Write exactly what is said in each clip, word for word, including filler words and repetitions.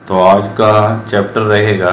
तो आज का चैप्टर रहेगा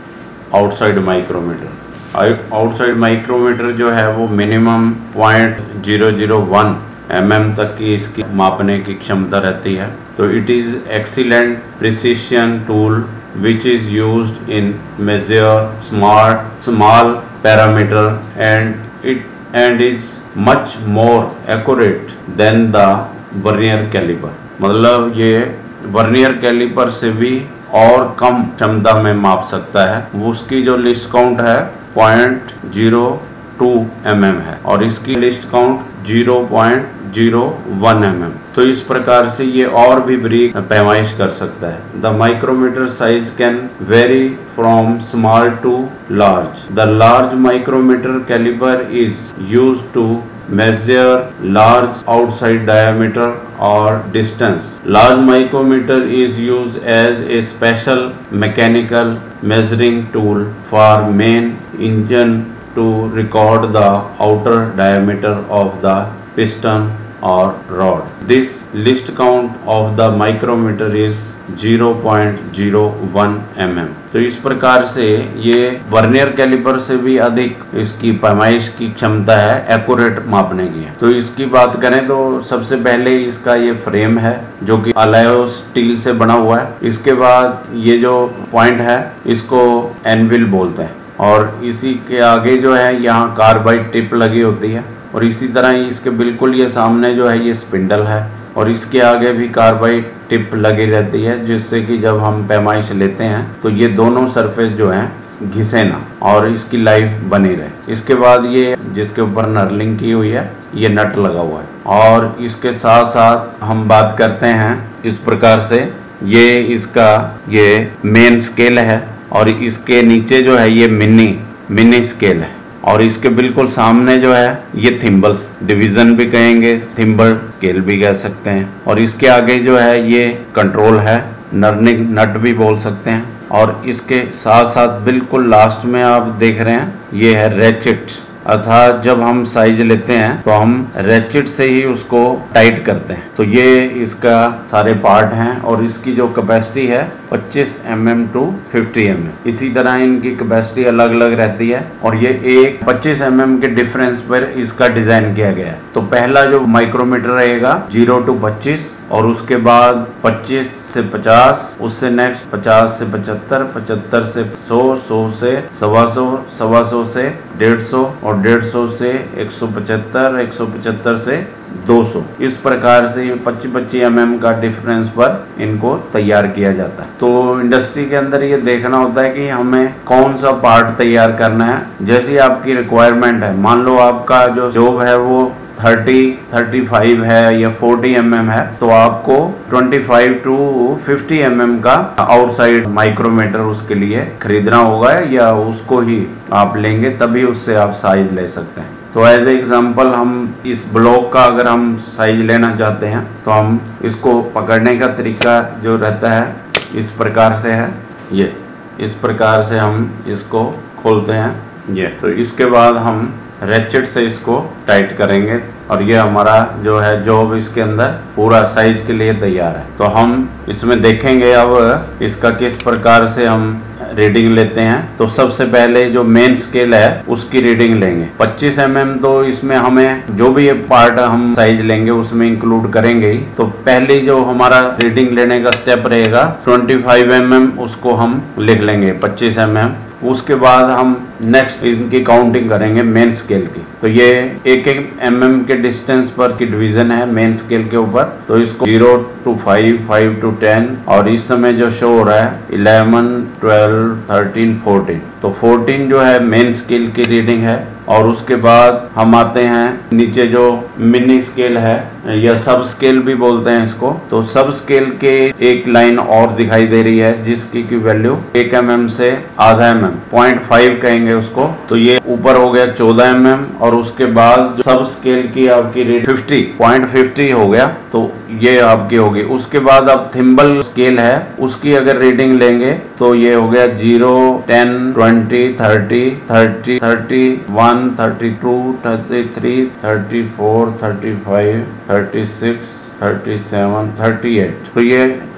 आउटसाइड माइक्रोमीटर। आउटसाइड माइक्रोमीटर जो है वो minimum point zero zero one M M तक की इसकी मापने की क्षमता रहती है। तो it is excellent precision tool which is used in measure smart small parameter and it and is much more accurate than the vernier caliper. मतलब ये वर्नियर कैलिपर से भी और कम क्षमता में माप सकता है। उसकी जो लिस्ट काउंट है point zero two M M है और इसकी list count zero point zero one M M. तो इस प्रकार से ये और भी बारीक पैमाइश कर सकता है। The micrometer size can vary from small to large. The large micrometer caliper is used to measure large outside diameter or distance. Large micrometer is used as a special mechanical measuring tool for main engine to record the outer diameter of the piston or rod. This list count of the micrometer is zero point zero one M M. तो इस प्रकार से ये vernier caliper से भी अधिक इसकी पैमाइश की क्षमता है एक्यूरेट मापने की है। तो इसकी बात करें तो सबसे पहले इसका ये फ्रेम है जो कि अलॉय स्टील से बना हुआ है। इसके बाद ये जो पॉइंट है इसको एनविल बोलते हैं और इसी के आगे जो है यहाँ कार्बाइड टिप लगी होती है और इसी तरह इसके बिल्कुल ये सामने जो है ये स्पिंडल है और इसके आगे भी कार्बाइड टिप लगी रहती है जिससे कि जब हम पैमाइश लेते हैं तो ये दोनों सरफेस जो हैं घिसे ना और इसकी लाइफ बनी रहे। इसके बाद ये जिसके ऊपर नर्लिंग की हुई है ये नट लगा हुआ है और इसके साथ साथ हम बात करते हैं इस प्रकार से ये इसका ये मेन स्केल है और इसके नीचे जो है ये मिनी मिनी स्केल है और इसके बिल्कुल सामने जो है ये थिम्बल्स डिवीजन भी कहेंगे, थिम्बल स्केल भी कह सकते हैं और इसके आगे जो है ये कंट्रोल है, नर्निंग नट भी बोल सकते हैं और इसके साथ साथ बिल्कुल लास्ट में आप देख रहे हैं ये है रेचेट। अर्थात जब हम साइज लेते हैं तो हम रेचेट से ही उसको टाइट करते हैं। तो ये इसका सारे पार्ट हैं और इसकी जो कैपेसिटी है पच्चीस M M to fifty M M. इसी तरह इनकी कैपेसिटी अलग अलग रहती है और ये एक पच्चीस एम एम के डिफरेंस पर इसका डिजाइन किया गया है। तो पहला जो माइक्रोमीटर रहेगा जीरो टू पच्चीस और उसके बाद पच्चीस से पचास, उससे नेक्स्ट पचास से पचहत्तर, पचहत्तर से सौ, सौ से सवा सौ, सवा सौ से डेढ़ सौ और डेढ़ सौ से एक सौ पचहत्तर, एक सौ पचहत्तर से दो सौ। इस प्रकार से पच्चीस पच्चीस एम एम का डिफरेंस पर इनको तैयार किया जाता है। तो इंडस्ट्री के अंदर ये देखना होता है कि हमें कौन सा पार्ट तैयार करना है जैसी आपकी रिक्वायरमेंट है। मान लो आपका जो जॉब है वो थर्टी, थर्टी फाइव है या फोर्टी एम एम है तो आपको twenty five to fifty M M का आउटसाइड माइक्रोमीटर उसके लिए खरीदना होगा या उसको ही आप लेंगे तभी उससे आप साइज ले सकते हैं। तो एज ए एग्जाम्पल हम इस ब्लॉक का अगर हम साइज लेना चाहते हैं तो हम इसको पकड़ने का तरीका जो रहता है इस प्रकार से है। ये इस प्रकार से हम इसको खोलते हैं ये। तो इसके बाद हम रेचेट से इसको टाइट करेंगे और ये हमारा जो है जॉब इसके अंदर पूरा साइज के लिए तैयार है। तो हम इसमें देखेंगे अब इसका किस प्रकार से हम रीडिंग लेते हैं। तो सबसे पहले जो मेन स्केल है उसकी रीडिंग लेंगे पच्चीस एम एम। तो इसमें हमें जो भी ये पार्ट हम साइज लेंगे उसमें इंक्लूड करेंगे ही। तो पहले जो हमारा रीडिंग लेने का स्टेप रहेगा पच्चीस एम एम उसको हम लिख लेंगे पच्चीस एम एम। उसके बाद हम नेक्स्ट इनकी काउंटिंग करेंगे मेन स्केल की। तो ये एक एक एम एम के डिस्टेंस पर की डिवीजन है मेन स्केल के ऊपर। तो इसको zero to five, five to ten और इस समय जो शो हो रहा है इलेवन, ट्वेल्व, थर्टीन, फोर्टीन। तो फोर्टीन जो है मेन स्केल की रीडिंग है और उसके बाद हम आते हैं नीचे जो मिनी स्केल है या सब स्केल भी बोलते हैं इसको। तो सब स्केल के एक लाइन और दिखाई दे रही है जिसकी की वैल्यू एक एम एम से आधा एम एम, पॉइंट फाइव कहेंगे उसको। तो ये ऊपर हो गया चौदह एम एम और उसके बाद जो सब स्केल की आपकी रीड फिफ्टी, पॉइंट फिफ्टी हो गया तो ये आपकी होगी। उसके बाद अब थिम्बल स्केल है उसकी अगर रीडिंग लेंगे तो ये हो गया zero, ten, twenty, thirty, thirty, thirty one, thirty two, thirty three, thirty four, thirty five, thirty six, thirty seven, thirty eight. तो ये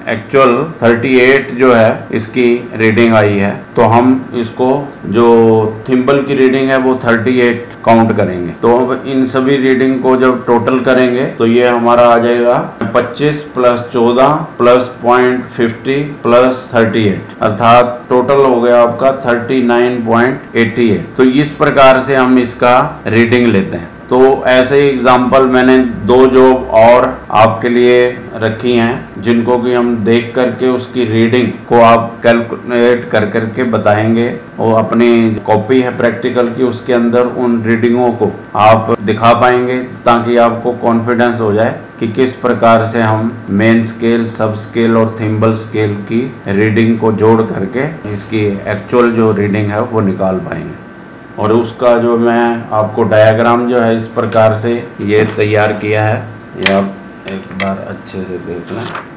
एक्चुअल अड़तीस जो है इसकी रीडिंग आई है, तो हम इसको जो थिम्बल की रीडिंग है वो अड़तीस काउंट करेंगे। तो अब इन सभी रीडिंग को जब टोटल करेंगे तो ये हमारा आ जाएगा पच्चीस प्लस चौदह प्लस पॉइंट फिफ्टी प्लस अड़तीस, अर्थात टोटल हो गया आपका उनतालीस पॉइंट अठासी। तो इस प्रकार से हम इसका रीडिंग लेते हैं। तो ऐसे ही एग्जाम्पल मैंने दो जॉब और आपके लिए रखी हैं, जिनको कि हम देख करके उसकी रीडिंग को आप कैलकुलेट कर करके बताएंगे। और अपनी कॉपी है प्रैक्टिकल की, उसके अंदर उन रीडिंगों को आप दिखा पाएंगे, ताकि आपको कॉन्फिडेंस हो जाए कि किस प्रकार से हम मेन स्केल, सब स्केल और थिम्बल स्केल की रीडिंग को जोड़ करके इसकी एक्चुअल जो रीडिंग है वो निकाल पाएंगे। और उसका जो मैं आपको डायग्राम जो है इस प्रकार से ये तैयार किया है, ये आप एक बार अच्छे से देख लें।